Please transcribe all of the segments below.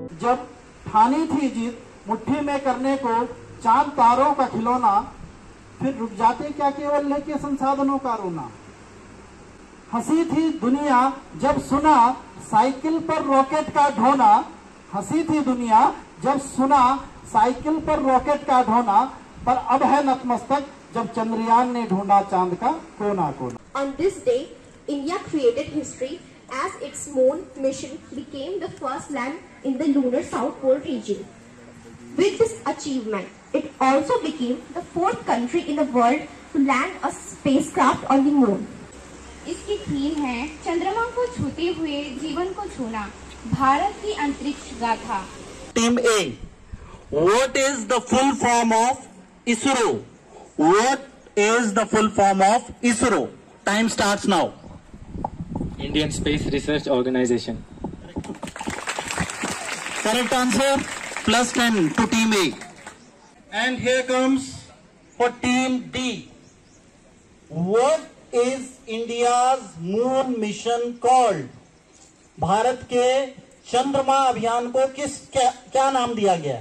जब ठानी थी जीत मुट्ठी में करने को चांद तारों का खिलौना, फिर रुक जाते क्या केवल लेके संसाधनों का रोना। हंसी थी दुनिया जब सुना साइकिल पर रॉकेट का ढोना, हंसी थी दुनिया जब सुना साइकिल पर रॉकेट का ढोना, पर अब है नतमस्तक जब चंद्रयान ने ढूंढा चांद का कोना कोना। On this day, India created history as its moon mission became the first land in the lunar South Pole region. With this achievement, it also became the fourth country in the world to land a spacecraft on the moon. इसकी theme है चंद्रमा को छूते हुए जीवन को छूना, भारत की अंतरिक्ष गाथा। Team A, what is the full form of ISRO? What is the full form of ISRO? Time starts now. Indian Space Research Organization. Correct answer, plus 10 to Team A. And here comes for Team D. What is India's moon mission called? Bharat के चंद्रमा अभियान को क्या नाम दिया गया?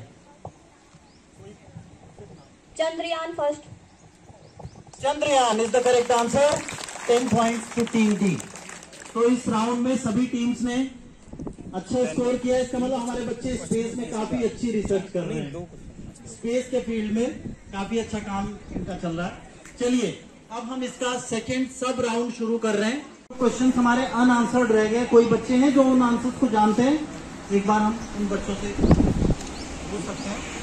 Chandrayaan first. Chandrayaan is the correct answer. 10 points to Team D. तो इस राउंड में सभी टीम्स ने अच्छा स्कोर किया। इसका मतलब हमारे बच्चे स्पेस में काफी अच्छी रिसर्च कर रहे हैं, स्पेस के फील्ड में काफी अच्छा काम इनका चल रहा है। चलिए अब हम इसका सेकंड सब राउंड शुरू कर रहे हैं। क्वेश्चन हमारे अनआंसर्ड रह गए। कोई बच्चे हैं जो उन आंसर्स को जानते हैं? एक बार हम उन बच्चों से पूछ सकते हैं।